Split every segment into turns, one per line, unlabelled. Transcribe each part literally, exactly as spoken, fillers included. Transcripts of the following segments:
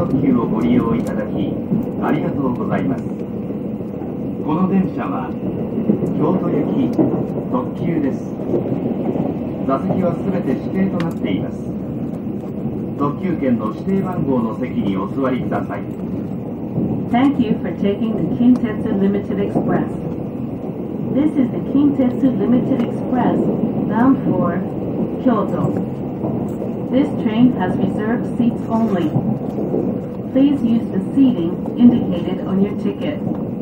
特急をご利用いただきありがとうございます。この電車は京都行き特急です。座席はすべて指定となっています。特急券の指定番号の席にお座りください。
Thank you for taking the Kintetsu Limited Express. This is the Kintetsu Limited Express bound for Kyoto. This train has reserved seats only. Please use the seating indicated on your ticket.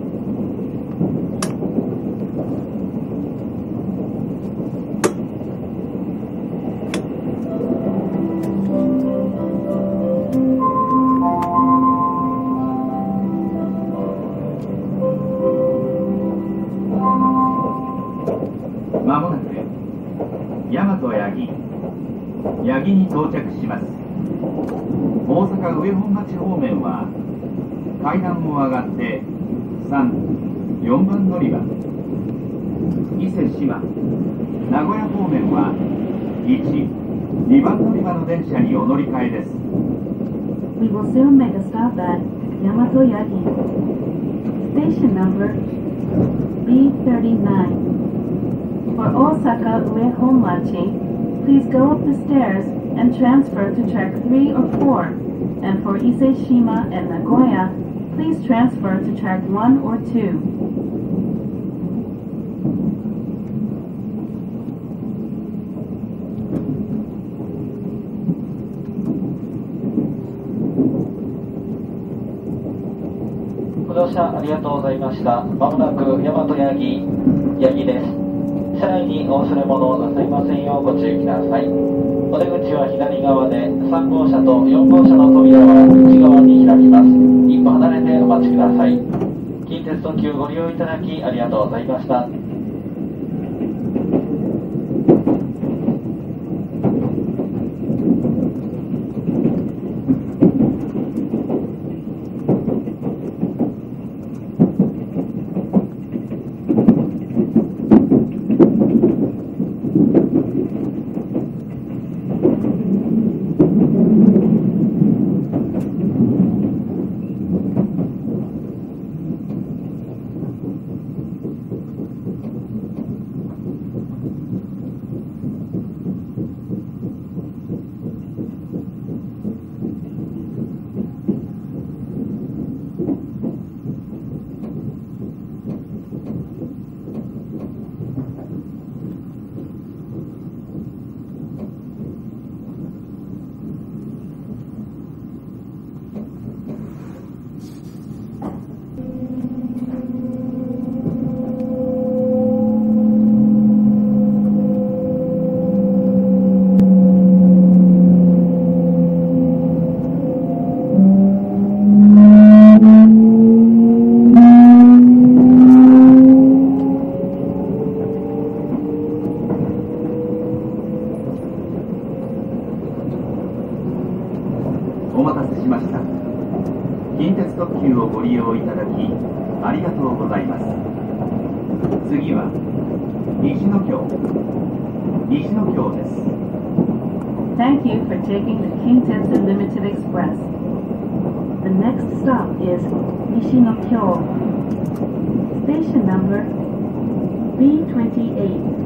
まもなく大和八木八木に到着します。大阪上本町方面は階段を上がってさん、よんばん乗り場、伊勢志摩、名古屋方面はいち、にばん乗り場の電車にお乗り換えです。
We will soon make a stop at Yamato Yagi. Station number B thirty-nine. For Osaka Uehonmachi, please go up the stairs and transfer to track three or four. And for Ise-shima and Nagoya, please transfer to track one or two.
ご乗車ありがとうございました。まもなく大和八木、八木です。車内にお忘れ物をなさいませんようご注意ください。お出口は左側で、さん号車とよん号車の扉は内側に開きます。一歩離れてお待ちください。近鉄特急ご利用いただきありがとうございました。
お待たせしました。近鉄特急をご利用いただきありがとうございます。次は西野京西野京です。
Thank you for taking the Kintetsu Limited Express. The next stop is Nishinokyo. Station number B twenty-eight.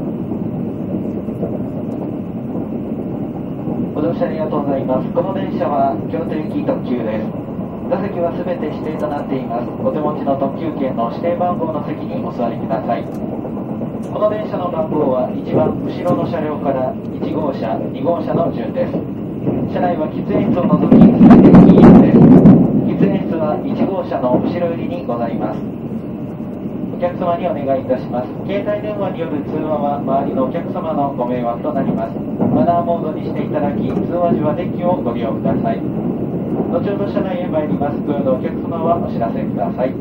ご乗車ありがとうございます。この電車は京都行き特急です。座席はすべて指定となっています。お手持ちの特急券の指定番号の席にお座りください。この電車の番号は一番後ろの車両からいち号車、に号車の順です。車内は喫煙室を除きすべて禁煙です。喫煙室はいち号車の後ろ寄りにございます。お客様にお願いいたします。携帯電話による通話は周りのお客様のご迷惑となります。マナーモードにしていただき、通話時は電気をご利用ください。後ほど車内へ参ります。ご用のお客様はお知らせください。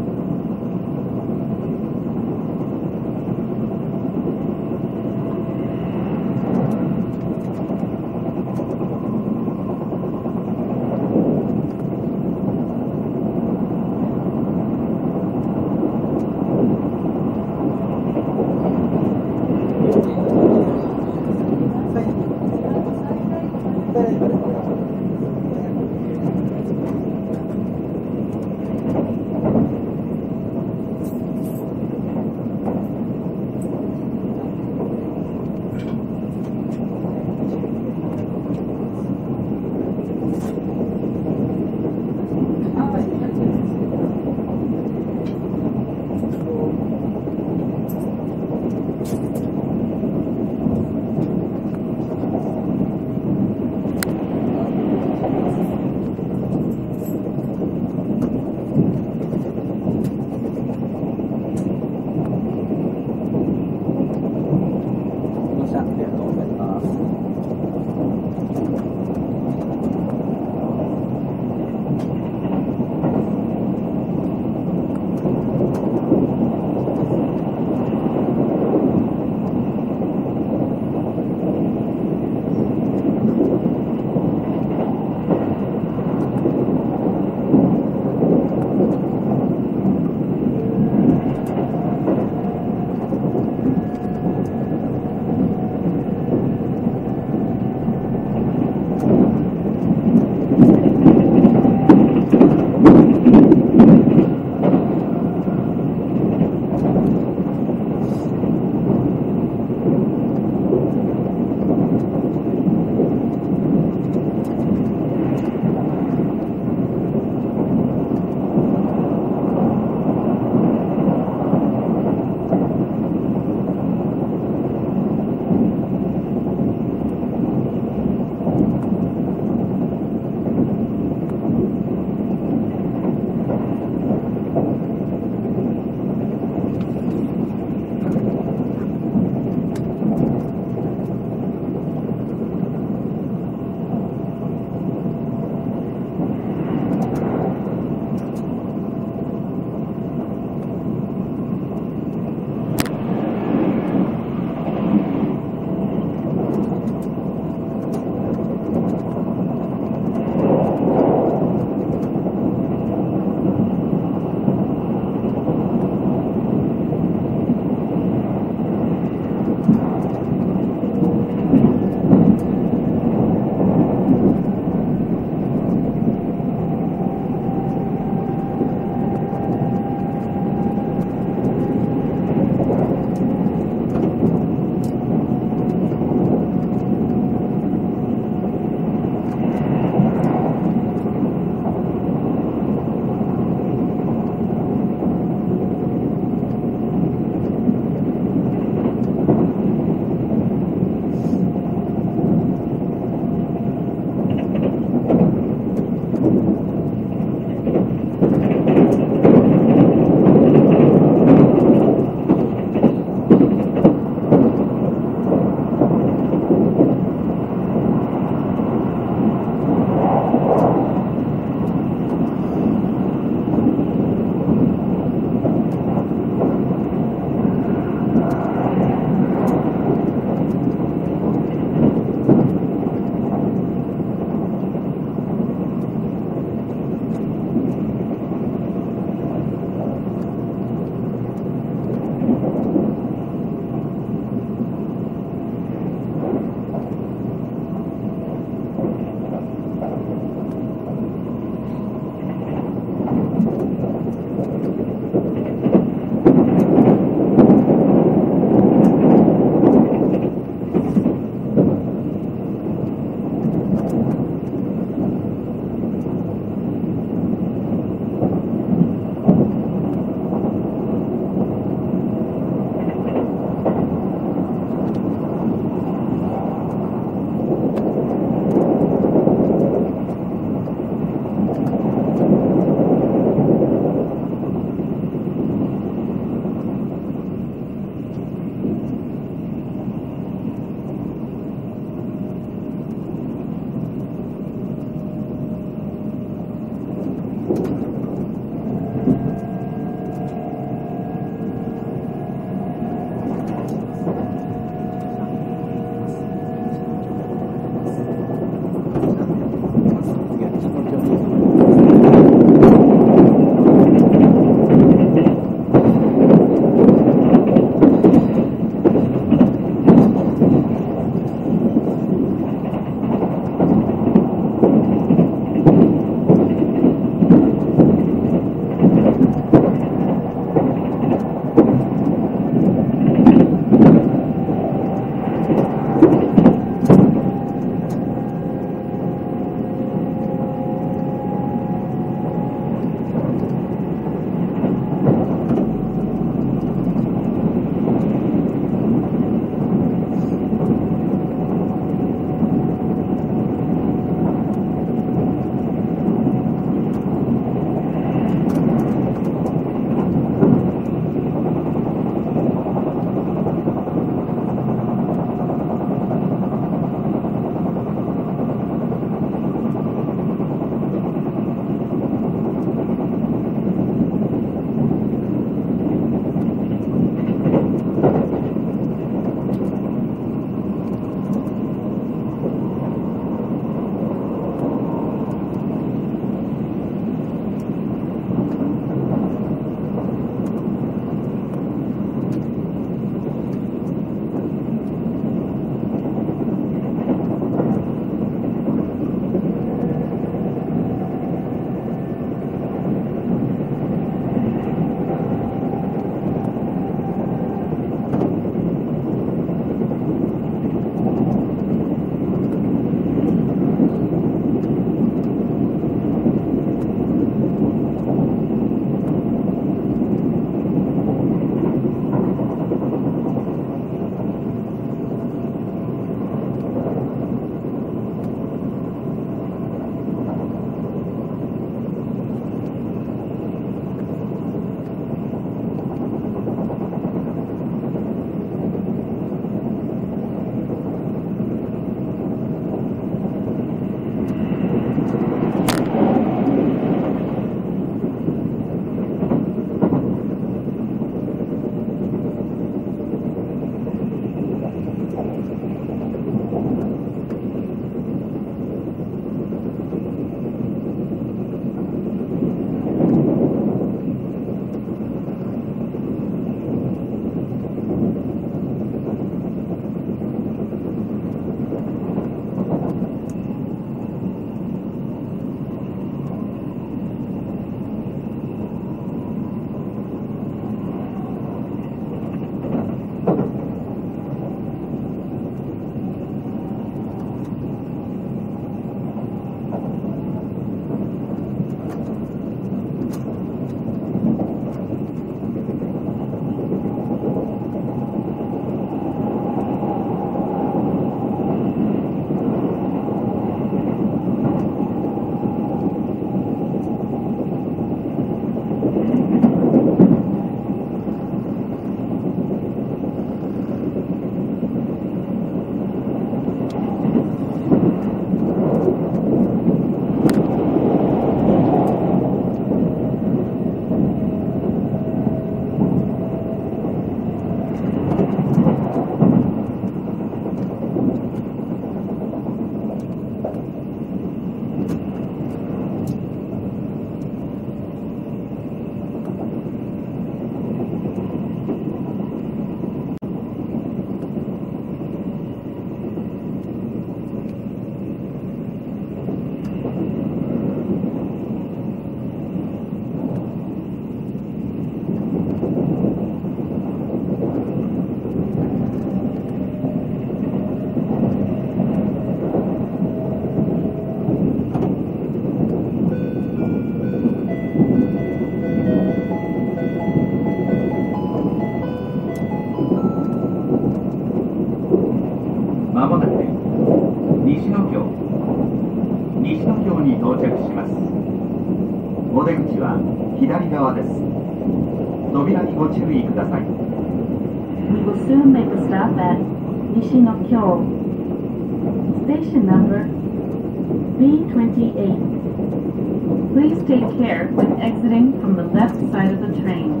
まもなく西野京西野京に到着します。お出口は左側です。扉にご注意ください。
We will soon make a stop at Nishinokyo. Station number B twenty-eight. Please take care when exiting from the left side of the train.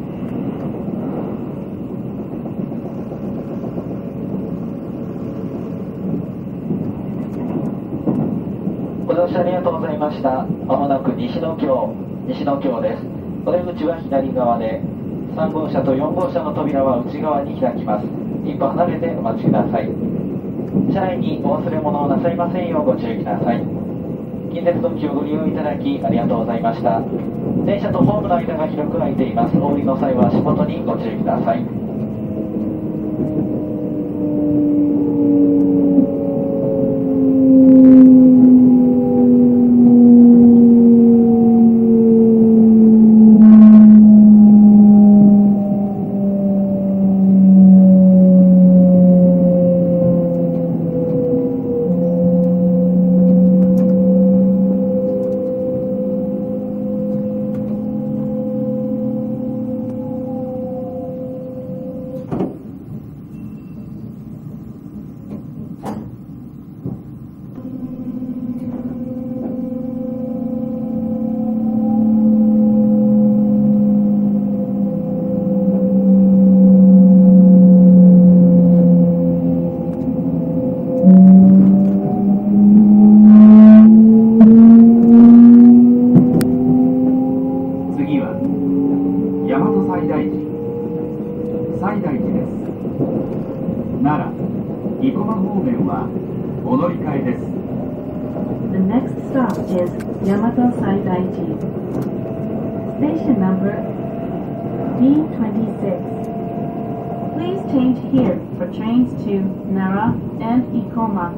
ご乗車ありがとうございました。まもなく西野京、西野京です。お出口は左側で、さん号車とよん号車の扉は内側に開きます。一歩離れてお待ちください。車内にお忘れ物をなさいませんようご注意ください。近鉄特急をご利用いただきありがとうございました。電車とホームの間が広く空いています。お降りの際は足元にご注意ください。
The next stop is Yamato Saidaiji. Station number B twenty-six. Please change here for trains to Nara and Ikoma.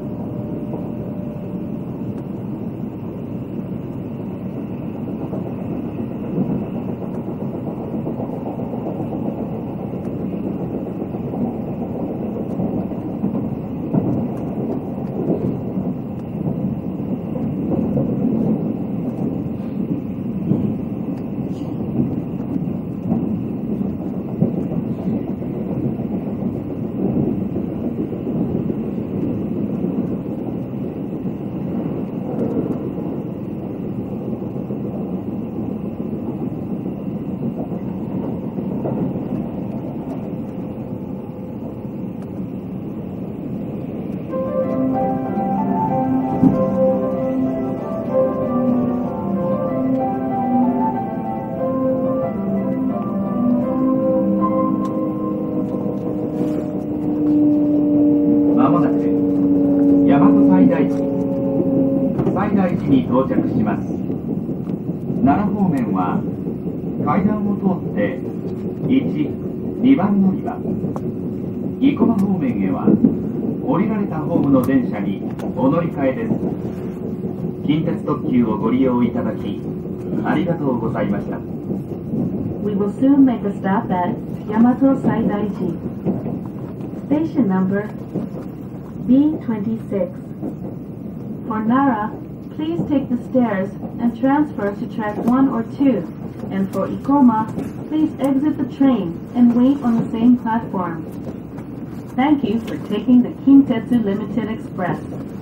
に到着します。奈良方面は階段を通っていち、にばん乗り場、生駒方面へは降りられたホームの電車にお乗り換えです。近鉄特急をご利用いただきありがとうございました。
We will soon make a stop at Yamato Saidaiji. Station number B twenty-six. For Nara, please take the stairs and transfer to track one or two. And for Ikoma, please exit the train and wait on the same platform. Thank you for taking the Kintetsu Limited Express.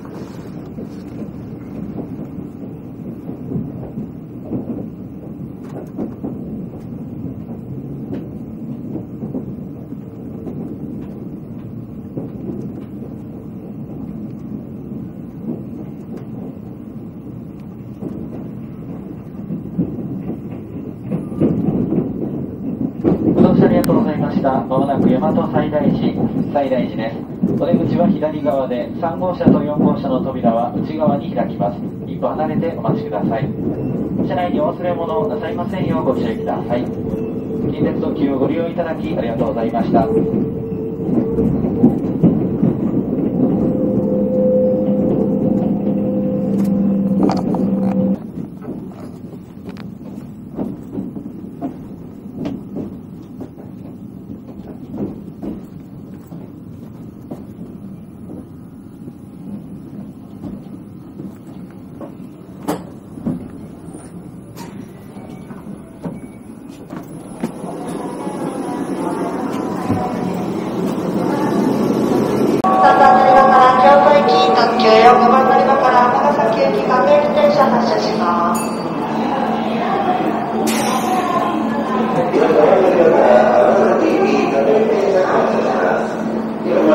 ありがとうございました。まもなく大和西大寺、西大寺です。お出口は左側で、さん号車とよん号車の扉は内側に開きます。一歩離れてお待ちください。車内にお忘れ物をなさいませんようご注意ください。近鉄特急をご利用いただきありがとうございました。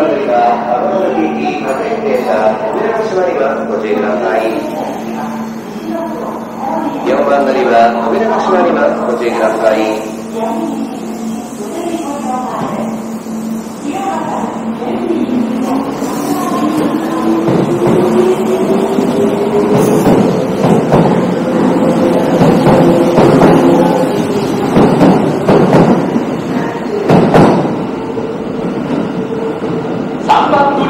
番乗りは函館駅各駅停車扉が閉まります。ご注意ください。よんばん乗りは扉が閉まります。ご注意ください。
さんばん乗り